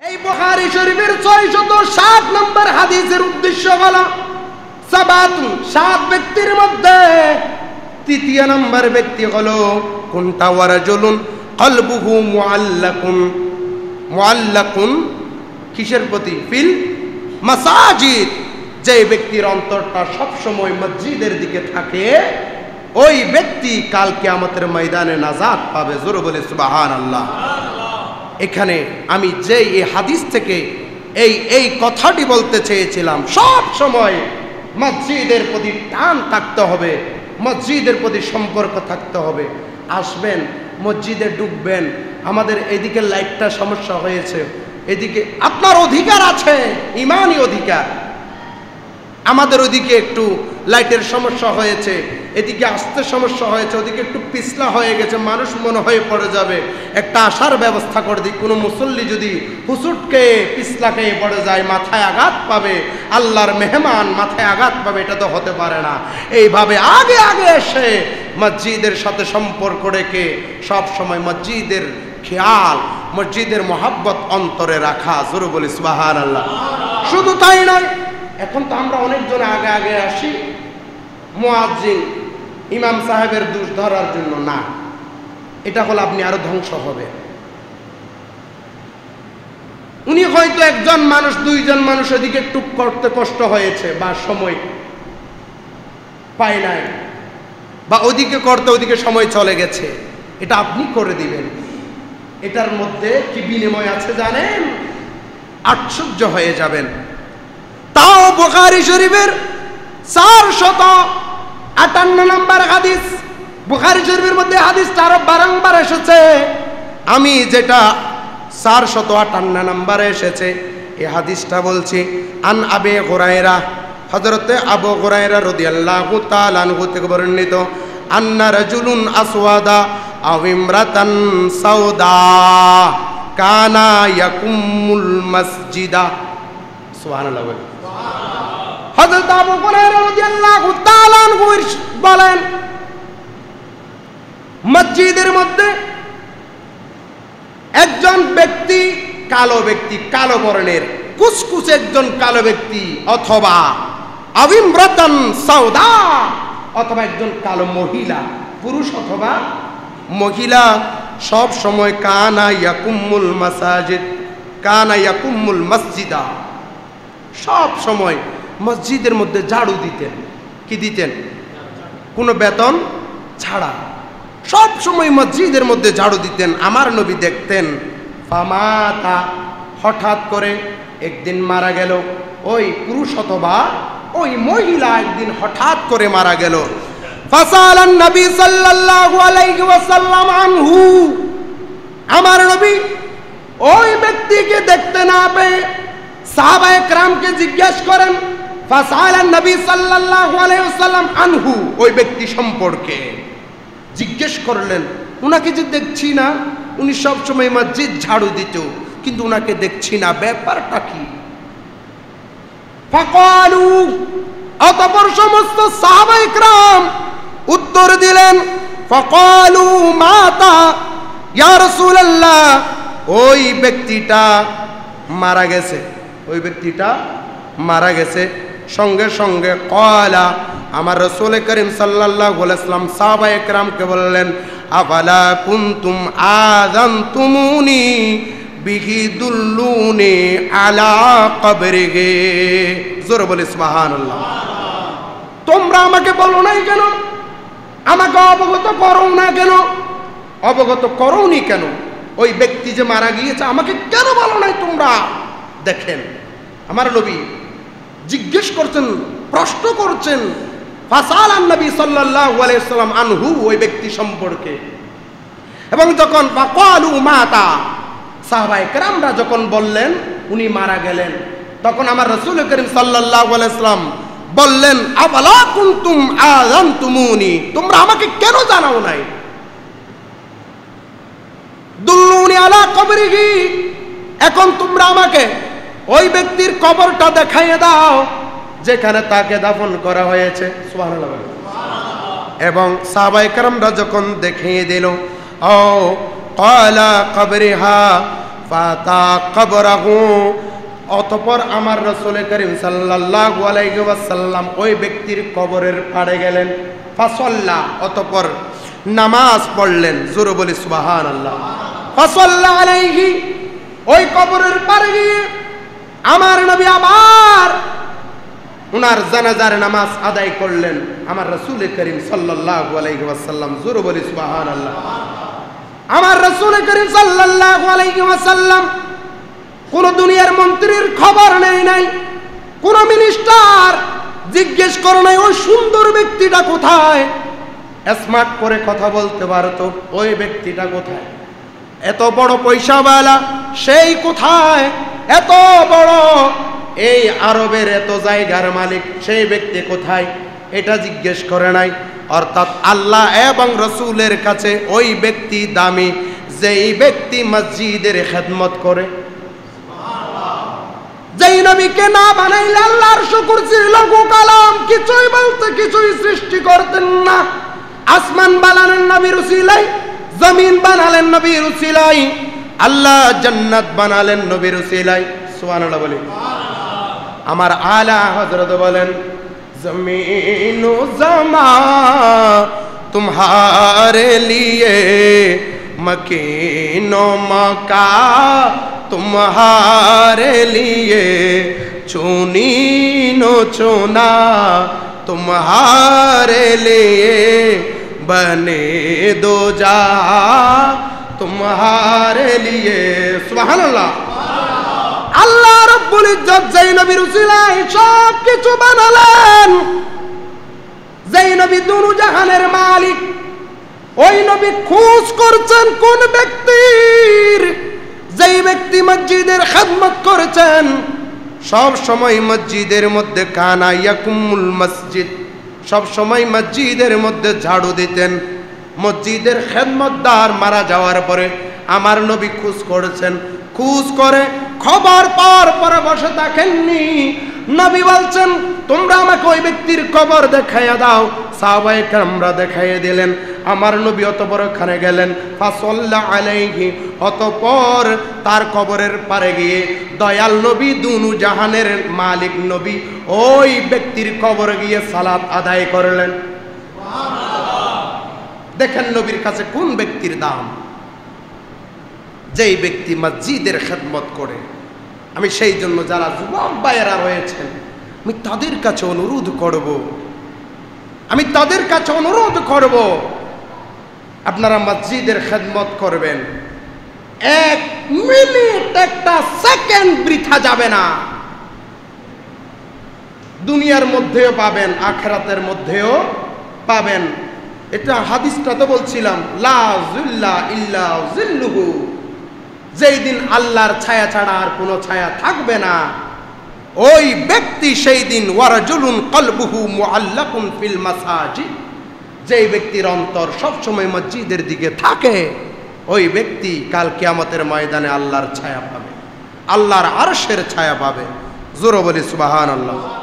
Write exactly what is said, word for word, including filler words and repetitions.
এই বুখারী শরীফের ছয়শত ষাট নম্বর হাদিসের উদ্দেশ্য হলো সাবাতুন, সাত ব্যক্তির মধ্যে তৃতীয় নম্বর ব্যক্তি হলো কোনটা? ওয়ারাজুলুন কলবুহু মুআল্লাকুন। মুআল্লাকুন কিসের প্রতি? ফিল মাসাজিদ। যে ব্যক্তির অন্তরটা সবসময় মসজিদের দিকে থাকে ওই ব্যক্তি কাল কিয়ামতের ময়দানে নাজাত পাবে। জোরে বলে সুবহানাল্লাহ। এখানে আমি যে এই হাদিস থেকে এই এই কথাটি বলতে চেয়েছিলাম, সব সময় মসজিদের প্রতি টান থাকতে হবে, মসজিদের প্রতি সম্পর্ক থাকতে হবে। আসবেন মসজিদে ঢুকবেন, আমাদের এদিকে লাইটটা সমস্যা হয়েছে, এদিকে আপনার অধিকার আছে, ইমানি অধিকার। আমাদের ওদিকে একটু লাইটের সমস্যা হয়েছে, এদিকে আসতে সমস্যা হয়েছে, ওদিকে একটু পিছলা হয়ে গেছে, মানুষ মনে হয়ে পড়ে যাবে, একটা আসার ব্যবস্থা করে দিই। কোনো মুসল্লি যদি হুসুটকে পিছলা খেয়ে পড়ে যায়, মাথায় আঘাত পাবে, আল্লাহর মেহমান মাথায় আঘাত পাবে, এটা তো হতে পারে না। এইভাবে আগে আগে এসে মসজিদের সাথে সম্পর্ক রেখে সব সময় মসজিদের খেয়াল, মসজিদের মোহাব্বত অন্তরে রাখা। জোরে বলি সুবহানাল্লাহ। শুধু তাই নয়, এখন তো আমরা অনেকজন আগে আগে আসি মুয়াজ্জিন ইমাম সাহেবের দোষ ধরার জন্য না, এটা হলে আপনি আরো ধ্বংস হবে। উনি হয়তো একজন মানুষ, দুইজন মানুষ এদিকে একটু করতে কষ্ট হয়েছে বা সময় পায় নাই, বা ওদিকে করতে ওদিকে সময় চলে গেছে, এটা আপনি করে দিবেন। এটার মধ্যে কি বিনিময় আছে জানেন? আশ্চর্য হয়ে যাবেন। তাও বুখারী শরীফের চারশত আটান্ন নম্বর হাদিস। বুখারী শরীফের মধ্যে হাদিসটা আরো বারংবার এসেছে। আমি যেটা চারশত আটান্ন নম্বরে এসেছে এই হাদিসটা বলছি। আন আবি হুরায়রা, হযরতে আবু হুরায়রা রাদিয়াল্লাহু তাআলা আনহু থেকে বর্ণিত, আন্না রাজুলুন আসওয়াদা আও ইমরাতান সাউদা কানা ইয়াকুমুল মসজিদা। সুবহানাল্লাহ। হযরত আবু হুরায়রা রাদিয়াল্লাহু তাআলা আনহু বলেন, মসজিদের মধ্যে একজন ব্যক্তি, কালো ব্যক্তি, কালো বর্ণের কুচকুচ একজন কালো ব্যক্তি, অথবা আবিমরাতান সাউদা, অথবা একজন কালো মহিলা, পুরুষ অথবা মহিলা, সব সময় কানা ইয়াকুমুল মাসাজিদ, কানা ইয়াকুমুল মসজিদা, সব সময় মসজিদের মধ্যে ঝাড়ু দিতেন। কি দিতেন? কোনো বেতন ছাড়া সব সময় মসজিদের মধ্যে ঝাড়ু দিতেন। আমার নবী দেখতেন, ফামাতা, হঠাৎ করে একদিন মারা গেল। ওই পুরুষ অথবা ওই মহিলা একদিন হঠাৎ করে মারা গেল। ফাসালান নবী সাল্লাল্লাহু আলাইহি ওয়াসাল্লাম আনহু, আমার নবী ওই ব্যক্তিকে দেখতে না পেয়ে সাহাবায়ে কেরামকে জিজ্ঞেস করেন। ফাসালান নবী সাল্লাল্লাহু আলাইহি ওয়াসাল্লাম আনহু, ওই ব্যক্তি সম্পর্কে জিজ্ঞেস করলেন। উনাকে যে দেখছি না, উনি সব সময় মসজিদ ঝাড়ু দিত, কিন্তু উনাকে দেখছি না, ব্যাপারটা কি? ফাকালু, অতঃপর সমস্ত সাহাবায়ে কেরাম উত্তর দিলেন, ফাকালু মাতা ইয়া রাসূলুল্লাহ, ওই ব্যক্তিটা মারা গেছে, ওই ব্যক্তিটা মারা গেছে। সঙ্গে সঙ্গে কলা, আমার রাসূল করিম সাল্লাল্লাহু আলাইহি ওয়াসাল্লাম সাহাবায়ে কেরামকে বললেন, আফালা কুনতুম আযানতুমুনি বিহি দুল্লুনি আলা কবরিহি। জোরে বলে সুবহানাল্লাহ। তোমরা আমাকে বলো নাই কেন? আমাকে অবগত করো না কেন? অবগত করোনি কেন? ওই ব্যক্তি যে মারা গিয়েছে আমাকে কেন বলো নাই তোমরা? দেখেন আমার নবী জিজ্ঞেস করছেন, প্রশ্ন করছেন। ফাসালান নবী সাল্লাল্লাহু আলাইহি ওয়াসাল্লাম আনহু, ওই ব্যক্তি সম্পর্কে। এবং যখন ফাকালু মাতা, সাহাবায়ে কেরামরা যখন বললেন উনি মারা গেলেন, তখন আমার রাসূল করিম সাল্লাল্লাহু আলাইহি ওয়াসাল্লাম বললেন, আফালা কুনতুম আযানতুমুনি, তোমরা আমাকে কেন জানাও নাই? দুল্লুনি আলা কবরিহি, এখন তোমরা আমাকে ওই ব্যক্তির কবরটা দেখাইয়ে দাও যেখানে তাকে দাফন করা হয়েছে। সুবহানাল্লাহ। এবং সাহাবায়ে কেরামরা যখন দেখিয়ে দিল, ও ক্বালা কবরিহা ফাতা কবরাহু, অতঃপর আমার রাসূল করিম সাল্লাল্লাহু আলাইহি ওয়াসাল্লাম ওই ব্যক্তির কবরের পাড়ে গেলেন। ফাসাল্লা, অতঃপর নামাজ পড়লেন। জোরে বলি সুবহানাল্লাহ। ফাসাল্লা আলাইহি, ওই কবরের পাড়ে গিয়ে আমার নবী আবার উনার জানাজার নামাজ আদায় করলেন। আমার রাসূল করিম সাল্লাল্লাহু আলাইহি ওয়াসাল্লাম, জোরে বলি সুবহানাল্লাহ। আমার রাসূল করিম সাল্লাল্লাহু আলাইহি ওয়াসাল্লাম কোন দুনিয়ার মন্ত্রীর খবর নেই নাই, কোন মিনিস্টার জিজ্ঞেস করে নাই ওই সুন্দর ব্যক্তিটা কোথায়, স্মার্ট করে কথা বলতে পারতো ওই ব্যক্তিটা কোথায়, এত বড় পয়সাওয়ালা সেই কোথায়, এত বড় এই আরবের এত জায়গার মালিক সেই ব্যক্তি কোথায়, এটা জিজ্ঞেস করে নাই। অর্থাৎ আল্লাহ এবং রসুলের কাছে ওই ব্যক্তি দামি যেই ব্যক্তি মসজিদের খেদমত করে। যেই নবীকে না বানাইলে আল্লাহর শুকর লঘু কালাম কিছুই বলতে কিছুই সৃষ্টি করতেন না। আসমান বানালেন নবীর উসিলাই, জমিন বানালেন নবীর উসিলাই, আল্লাহ জান্নাত বানালেন নবীর উসিলাই। সুবহানাল্লাহ বলি। আমার আলা হযরত বলেন, জমিন ও জমা तुम्हारे लिए, मकीनो मका तुम्हारे लिए, चुनी नो चुना तुम्हारे लिए, बने दो जा तुम्हारे लिए। सुबहानाल्लाह। আল্লাহ রাব্বুল ইজ্জত যেই নবীর উসিলায় সব কিছু বানালেন, যেই নবী দুনু জাহানের মালিক, ওই নবী খোঁজ করছেন কোন ব্যক্তির, যেই ব্যক্তি মসজিদের খেদমত করেছেন, সব সময় মসজিদের মধ্যে কানা ইয়াকুমুল মসজিদ, সব সময় মসজিদের মধ্যে ঝাড়ু দিতেন। মসজিদের খেদমতদার মারা যাওয়ার পরে আমার নবী খোঁজ করেছেন, খোঁজ করে খবর পাওয়ার পরে বসে থাকেননি। নবী বলছেন, তোমরা আমাকে ওই ব্যক্তির কবর দেখাইয়া দাও। সাহাবায়ে কেরামরা দেখাইয়া দিলেন। আমার নবী অতঃপর ওখানে গেলেন। ফাসাল্লা আলাইহি, অতঃপর তার কবরের পারে গিয়ে দয়াল নবী দুনু জাহানের মালিক নবী ওই ব্যক্তির কবরে গিয়ে সালাত আদায় করলেন। দেখেন নবীর কাছে কোন ব্যক্তির দাম, যেই ব্যক্তি মসজিদের খেদমত করে। আমি সেই জন্য যারা যুবক ভাইয়েরা রয়েছেন, আমি তাদের কাছে অনুরোধ করব, আমি তাদের কাছে অনুরোধ করব আপনারা মসজিদের খেদমত করবেন। এক মিনিট একটা সেকেন্ড বৃথা যাবে না। দুনিয়ার মধ্যেও পাবেন, আখিরাতের মধ্যেও পাবেন। এটা হাদিসটা তো বলছিলাম, লা যিল্লা ইল্লা যিল্লুহু, যেই দিন আল্লাহর ছায়া ছাড়া আর কোনো ছায়া থাকবে না, ওই ব্যক্তি সেই দিন ওয়ারাজুলুন কলবুহু মুআল্লাকুন ফিল মাসাজিদ, যেই ব্যক্তির অন্তর সবসময় মসজিদের দিকে থাকে, ওই ব্যক্তি কাল কিয়ামতের ময়দানে আল্লাহর ছায়া পাবে, আল্লাহর আরশের ছায়া পাবে। জোরে বলি সুবহানাল্লাহ।